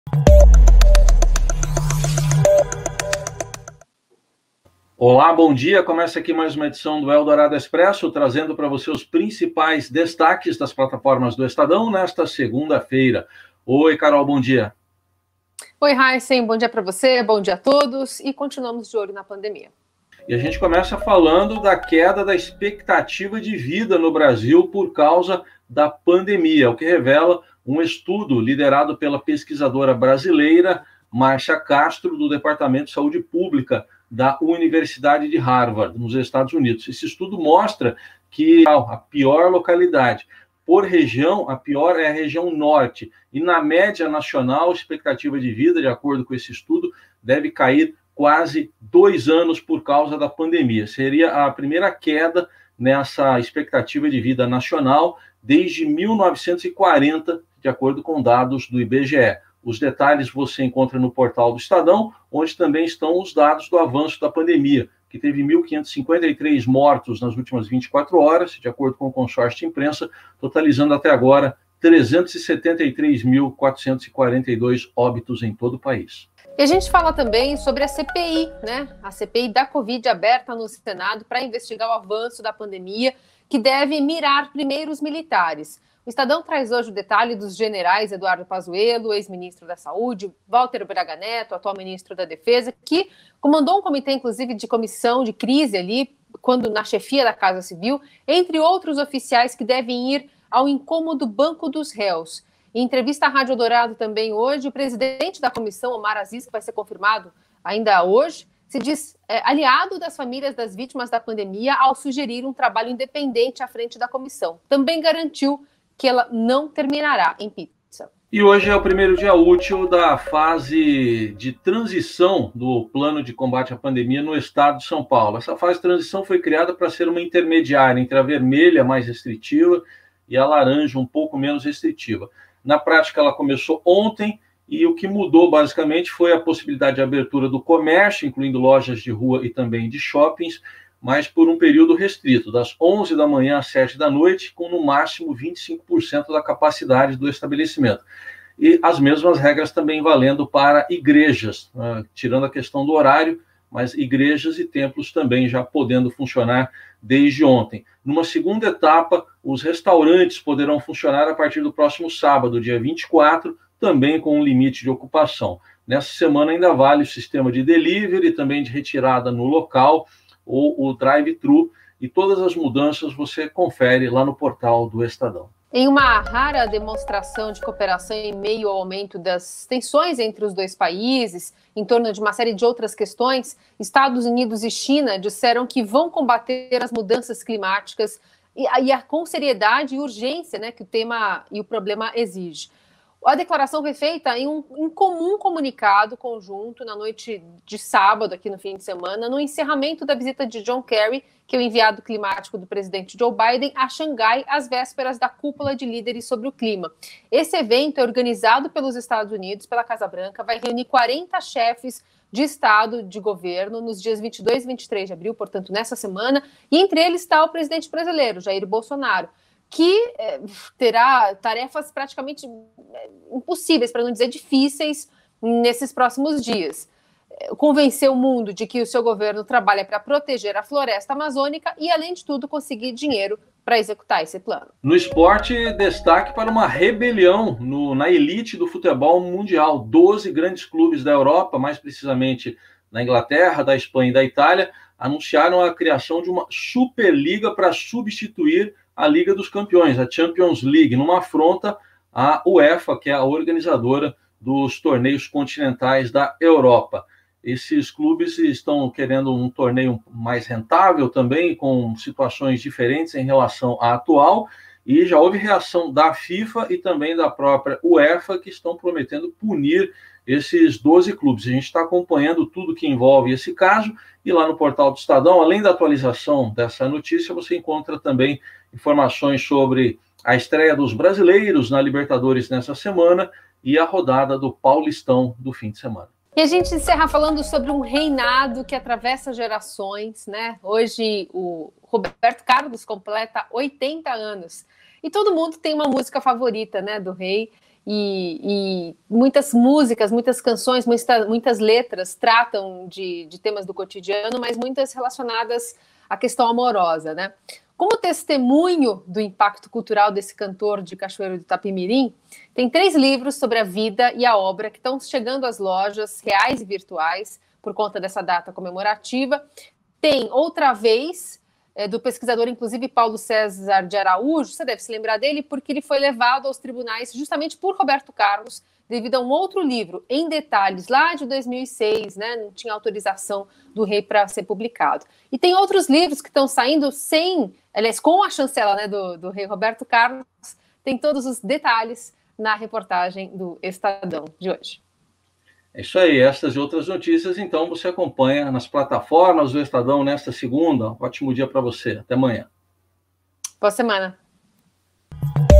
Olá, bom dia. Começa aqui mais uma edição do Eldorado Expresso, trazendo para você os principais destaques das plataformas do Estadão nesta segunda-feira. Oi, Carol, bom dia. Oi, Heisen, bom dia para você, bom dia a todos e continuamos de olho na pandemia. E a gente começa falando da queda da expectativa de vida no Brasil por causa da pandemia, o que revela um estudo liderado pela pesquisadora brasileira Márcia Castro, do Departamento de Saúde Pública da Universidade de Harvard, nos Estados Unidos. Esse estudo mostra que a pior localidade por região, a pior é a região norte. E na média nacional, a expectativa de vida, de acordo com esse estudo, deve cair quase 2 anos por causa da pandemia. Seria a primeira queda nessa expectativa de vida nacional desde 1940, de acordo com dados do IBGE. Os detalhes você encontra no portal do Estadão, onde também estão os dados do avanço da pandemia, que teve 1.553 mortos nas últimas 24 horas, de acordo com o consórcio de imprensa, totalizando até agora 373.442 óbitos em todo o país. E a gente fala também sobre a CPI, né? A CPI da Covid aberta no Senado para investigar o avanço da pandemia, que deve mirar primeiro os militares. O Estadão traz hoje o detalhe dos generais Eduardo Pazuello, ex-ministro da Saúde, Walter Braga Neto, atual ministro da Defesa, que comandou um comitê, inclusive, de comissão de crise ali, quando na chefia da Casa Civil, entre outros oficiais que devem ir ao incômodo Banco dos Réus. Em entrevista à Rádio Dourado também hoje, o presidente da comissão, Omar Aziz, que vai ser confirmado ainda hoje, se diz aliado das famílias das vítimas da pandemia ao sugerir um trabalho independente à frente da comissão. Também garantiu que ela não terminará em pizza. E hoje é o primeiro dia útil da fase de transição do plano de combate à pandemia no estado de São Paulo. Essa fase de transição foi criada para ser uma intermediária entre a vermelha, mais restritiva, e a laranja, um pouco menos restritiva. Na prática, ela começou ontem e o que mudou, basicamente, foi a possibilidade de abertura do comércio, incluindo lojas de rua e também de shoppings, mas por um período restrito, das 11 da manhã às 7 da noite, com no máximo 25% da capacidade do estabelecimento. E as mesmas regras também valendo para igrejas, tirando a questão do horário, mas igrejas e templos também já podendo funcionar desde ontem. Numa segunda etapa, os restaurantes poderão funcionar a partir do próximo sábado, dia 24, também com um limite de ocupação. Nessa semana ainda vale o sistema de delivery e também de retirada no local, ou o drive-thru, e todas as mudanças você confere lá no portal do Estadão. Em uma rara demonstração de cooperação em meio ao aumento das tensões entre os dois países, em torno de uma série de outras questões, Estados Unidos e China disseram que vão combater as mudanças climáticas com seriedade e urgência, né, que o tema e o problema exige. A declaração foi feita em um comum comunicado conjunto na noite de sábado, aqui no fim de semana, no encerramento da visita de John Kerry, que é o enviado climático do presidente Joe Biden, a Xangai, às vésperas da cúpula de líderes sobre o clima. Esse evento é organizado pelos Estados Unidos, pela Casa Branca, vai reunir 40 chefes de Estado, de governo, nos dias 22 e 23 de abril, portanto, nessa semana, e entre eles está o presidente brasileiro, Jair Bolsonaro, que terá tarefas praticamente impossíveis, para não dizer difíceis, nesses próximos dias. Convencer o mundo de que o seu governo trabalha para proteger a floresta amazônica e, além de tudo, conseguir dinheiro para executar esse plano. No esporte, destaque para uma rebelião na elite do futebol mundial. 12 grandes clubes da Europa, mais precisamente na Inglaterra, da Espanha e da Itália, anunciaram a criação de uma Superliga para substituir a Liga dos Campeões, a Champions League, numa afronta à UEFA, que é a organizadora dos torneios continentais da Europa. Esses clubes estão querendo um torneio mais rentável também, com situações diferentes em relação à atual, e já houve reação da FIFA e também da própria UEFA, que estão prometendo punir esses 12 clubes. A gente está acompanhando tudo que envolve esse caso, e lá no portal do Estadão, além da atualização dessa notícia, você encontra também informações sobre a estreia dos brasileiros na Libertadores nessa semana e a rodada do Paulistão do fim de semana. E a gente encerra falando sobre um reinado que atravessa gerações, né? Hoje o Roberto Carlos completa 80 anos. E todo mundo tem uma música favorita, né, do rei. e muitas músicas, muitas canções, muitas letras tratam de temas do cotidiano, mas muitas relacionadas à questão amorosa, né? Como testemunho do impacto cultural desse cantor de Cachoeiro do Itapemirim, tem 3 livros sobre a vida e a obra que estão chegando às lojas reais e virtuais por conta dessa data comemorativa. Tem Outra Vez, do pesquisador, inclusive, Paulo César de Araújo. Você deve se lembrar dele porque ele foi levado aos tribunais justamente por Roberto Carlos, devido a um outro livro, Em Detalhes, lá de 2006, né? Não tinha autorização do rei para ser publicado. E tem outros livros que estão saindo com a chancela, né, do rei Roberto Carlos. Tem todos os detalhes na reportagem do Estadão de hoje. É isso aí, essas e outras notícias, então, você acompanha nas plataformas do Estadão nesta segunda. Ótimo dia para você. Até amanhã. Boa semana.